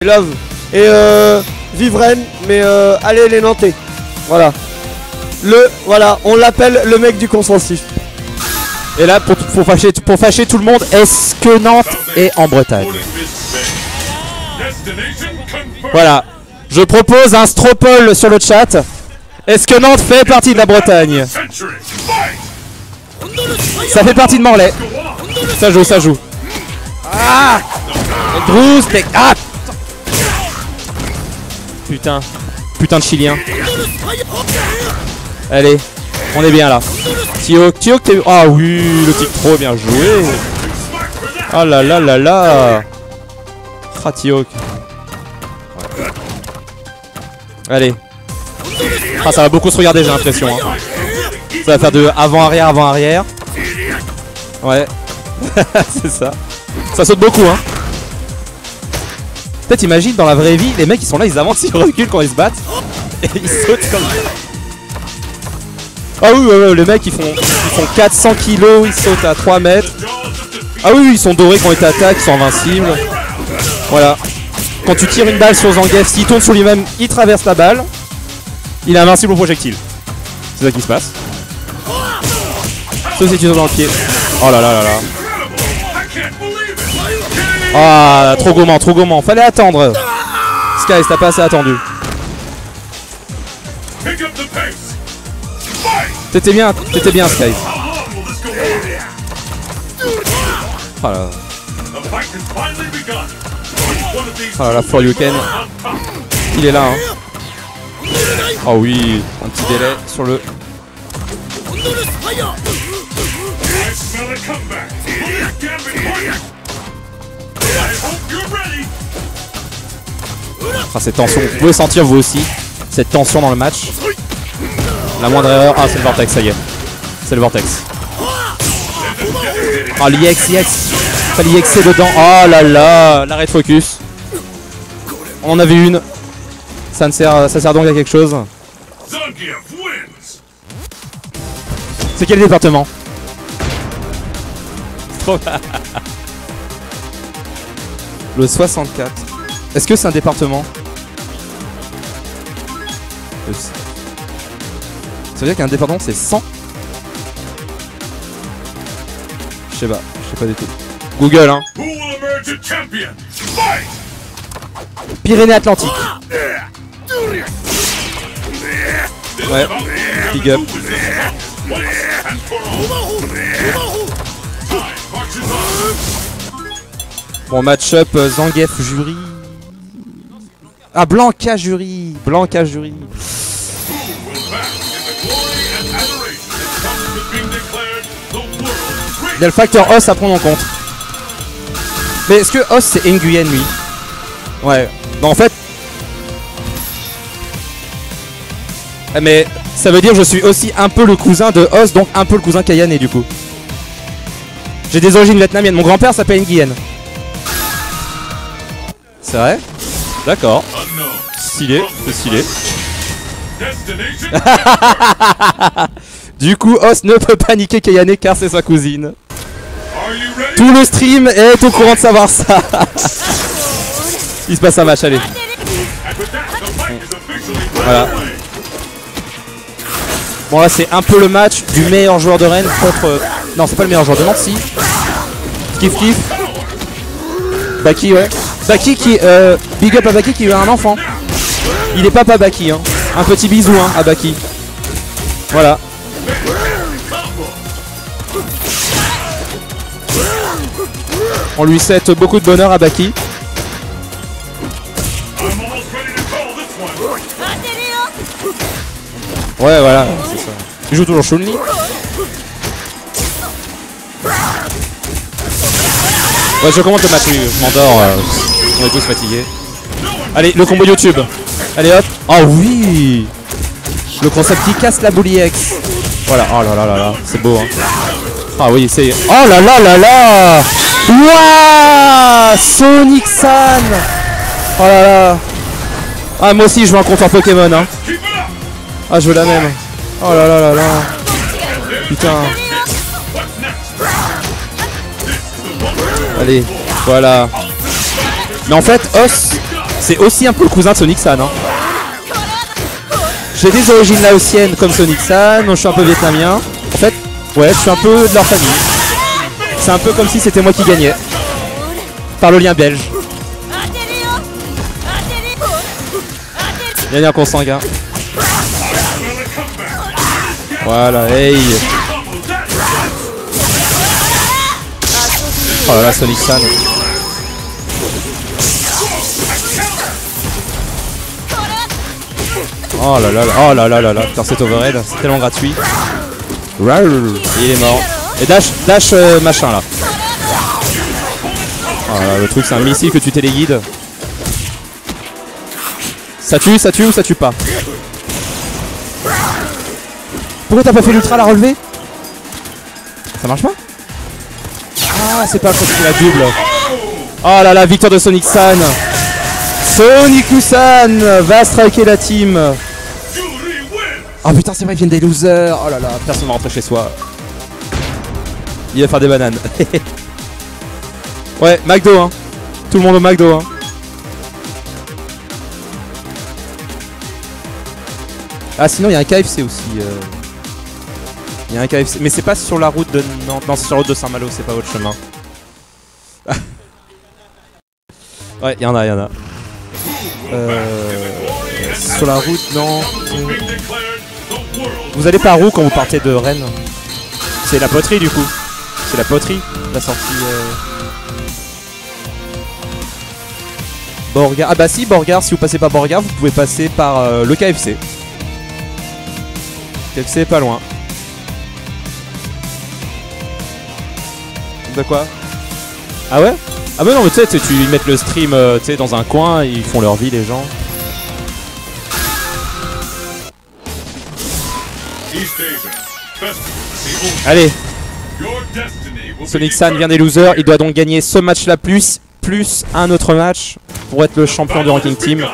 Love. Et vive Rennes, mais allez les Nantais. Voilà. Voilà, on l'appelle le mec du consensus. Et là, pour fâcher tout le monde, est-ce que Nantes est en Bretagne? Voilà. Je propose un stropole sur le chat. Est-ce que Nantes fait partie de la Bretagne? Ça fait partie de Morlaix. Ça joue, ça joue. Ah, Bruce, mais... Ah, putain. Putain de Chilien. Allez, on est bien là. Tioc, t'es... Ah oui, le tic pro, bien joué. Ah là là là là. Ah, Tioc. Ouais. Allez. Ah, ça va beaucoup se regarder, j'ai l'impression. Hein. Ça va faire de avant-arrière, avant-arrière. Ouais. C'est ça. Ça saute beaucoup, hein. Peut-être imagine dans la vraie vie, les mecs ils sont là, ils avancent, ils reculent quand ils se battent. Et ils sautent comme ça. Ah oui, ouais, les mecs ils font 400 kilos, ils sautent à 3 mètres. Ah oui, ils sont dorés quand ils t'attaquent, ils sont invincibles. Voilà. Quand tu tires une balle sur Zangief, s'il tourne sur lui-même, il traverse la balle. Il est invincible au projectile. C'est ça qui se passe. Sauf si tu tombes dans le pied. Oh là là là là. Ah, trop gourmand, trop gourmand. Fallait attendre. Sky, t'as pas assez attendu. T'étais bien, Sky. Oh là. Oh là là, For You Ken. Il est là, hein. Oh oui, un petit délai sur le... Ah, cette tension, vous pouvez sentir vous aussi cette tension dans le match. La moindre erreur, ah c'est le vortex, ça y est. C'est le vortex. Oh l'IX, fallait IXer dedans. Oh là là, l'arrêt de focus. On en avait une. Ça sert donc à quelque chose. C'est quel département? Le 64. Est-ce que c'est un département? Ça veut dire qu'un département c'est 100? Je sais pas du tout. Google, hein. Pyrénées-Atlantiques. Ouais, big up. Bon, match-up Zangief jury. Ah, Blanca jury. Blanca jury. Il y a le facteur Os à prendre en compte. Mais est-ce que Os c'est Nguyen lui? Ouais. Bah en fait. Mais ça veut dire que je suis aussi un peu le cousin de Os, donc un peu le cousin Kayane du coup. J'ai des origines vietnamiennes. Mon grand-père s'appelle Nguyen. C'est vrai? D'accord. Stylé, c'est stylé. Du coup, Os ne peut pas niquer Kayane car c'est sa cousine. Tout le stream est au courant de savoir ça. Il se passe un match, allez. Voilà. Bon là c'est un peu le match du meilleur joueur de Rennes contre... Non c'est pas le meilleur joueur de Nantes, si. Kiff kiff. Baki, ouais. Baki qui... big up à Baki qui a un enfant. Il est papa Baki, hein. Un petit bisou, hein, à Baki. Voilà. On lui souhaite beaucoup de bonheur à Baki. Ouais, voilà, c'est ça. Il joue toujours Chun-Li. Ouais, je commente le match, je m'endors. On est tous fatigués. Allez, le combo YouTube. Allez hop. Oh oui. Le concept qui casse la boule IX. Voilà, oh là là là là, c'est beau, hein. Ah oui, c'est... Oh là là là là. Wouah, Sonic San. Oh là là. Ah, moi aussi je veux un compteur Pokémon, hein. Ah, je veux la même. Oh là là là là. Putain. Allez, voilà. Mais en fait, Os, C'est aussi un peu le cousin de Sonic San. Hein. J'ai des origines laotiennes comme Sonic San, je suis un peu vietnamien. En fait, ouais, je suis un peu de leur famille. C'est un peu comme si c'était moi qui gagnais. Par le lien belge. Il y a un consanguin. Voilà, hey. Oh là là, Sonic San. Oh là là là, oh là là là là, putain cet overhead, c'est tellement gratuit. Il est mort. Et dash machin là. Oh là, le truc c'est un missile que tu téléguides. Ça tue ou ça tue pas? Pourquoi t'as pas fait l'ultra la relever? Ça marche pas? Ah c'est pas comme si la double. Oh là là, victoire de Sonic San. Sonic-san va striker la team. Oh putain c'est vrai, ils viennent des losers. Oh là là, personne va rentrer chez soi. Il va faire des bananes. Ouais, McDo hein. Tout le monde au McDo hein. Ah sinon il y a un KFC aussi. Il y a un KFC. Mais c'est pas sur la route de Nantes. Non c'est sur la route de Saint-Malo, c'est pas votre chemin. Ouais, il y en a. Sur la route, non. Vous allez par où quand vous partez de Rennes? C'est la poterie du coup. C'est la poterie, la sortie. Borgard. Ah bah si, Borgard, si vous passez par Borgard, vous pouvez passer par le KFC. KFC est pas loin. De quoi? Ah ouais? Ah bah non mais tu sais, ils mettent le stream dans un coin, ils font leur vie les gens. Allez. Sonic San vient des losers, il doit donc gagner ce match là plus un autre match pour être le champion du ranking team.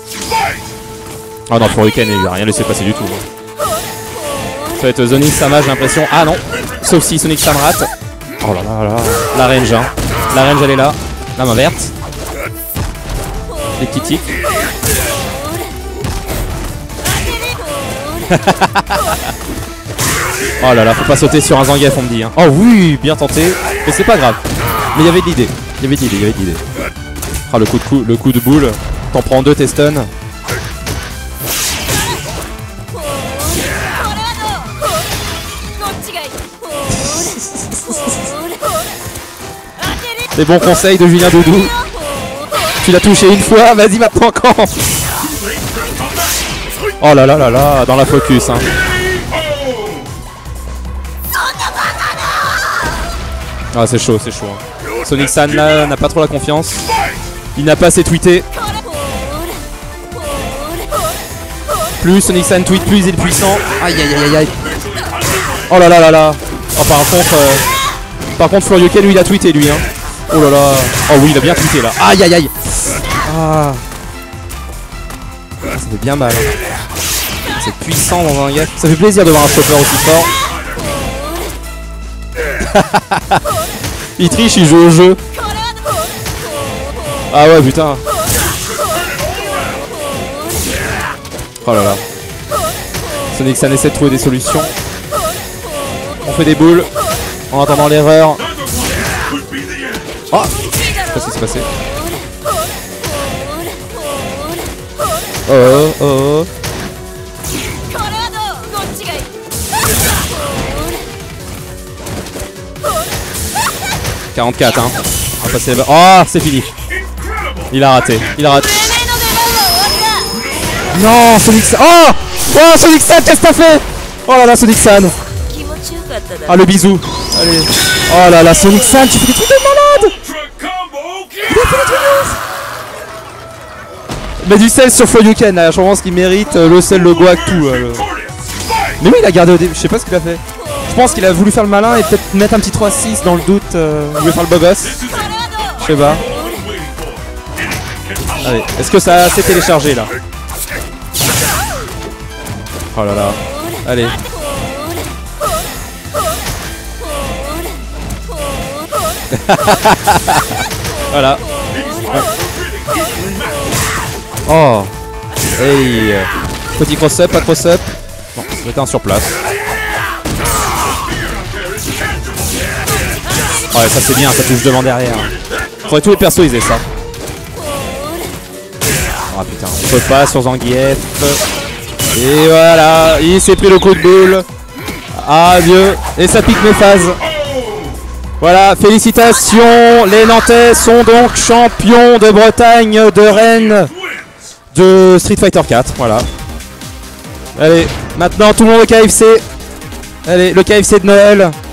Ah non, pour Weekend il va rien laisser passer du tout. Ça va être Sonic Sama, j'ai l'impression. Ah non, sauf si Sonic Sam rate. Oh là là là, la range hein. La range elle est là, la main verte. Les petits tics. Oh là là, faut pas sauter sur un Zangief on me dit hein. Oh oui, bien tenté, mais c'est pas grave. Mais il y avait de l'idée, Ah le coup de boule, t'en prends deux, t'es stun. Les bons conseils de Julien Doudou. Tu l'as touché une fois, vas-y maintenant encore. Oh là là là là, dans la focus hein. Ah c'est chaud hein. Sonic San là n'a pas trop la confiance. Il n'a pas assez tweeté. Plus Sonic San tweet, plus il est puissant. Aïe aïe aïe aïe. Oh là là là là. Oh par contre Florioken lui il a tweeté lui hein. Oh là là. Oh oui il a bien tweeté là. Aïe aïe aïe. Ah. Ça fait bien mal hein. C'est puissant dans un gars. Ça fait plaisir de voir un chopper aussi fort. Il triche, il joue au jeu. Ah ouais putain. Oh là là. Sonic San essaie de trouver des solutions. On fait des boules en attendant l'erreur. Oh, je sais pas ce qui s'est passé. Oh. 44 hein. On va passer là-bas. Oh c'est fini. Il a raté. Non Sonic San. Oh Sonic San, qu'est-ce que t'as fait? Oh là là Sonic San. Ah le bisou. Allez. Oh là là Sonic San, tu fais des trucs de malade. Mais du sel sur Floyuken là, je pense qu'il mérite le sel, le guac, tout. Mais oui il a gardé au début, je sais pas ce qu'il a fait. Je pense qu'il a voulu faire le malin et peut-être mettre un petit 3-6 dans le doute. Il voulait faire le beau gosse. Je sais pas. Allez, est-ce que ça s'est téléchargé là? Oh là là. Allez. Voilà. Ouais. Oh. Hey. Petit cross-up, pas cross-up. Bon, c'était un sur place. Ouais, ça c'est bien, ça touche devant derrière. Faudrait tous les persos ils aient ça. Ah putain, on peut pas sur Zangief. Et voilà, il s'est pris le coup de boule. Adieu. Et ça pique mes phases. Voilà, félicitations. Les Nantais sont donc champions de Bretagne, de Rennes, de Street Fighter 4. Voilà. Allez, maintenant tout le monde au KFC. Allez, le KFC de Noël.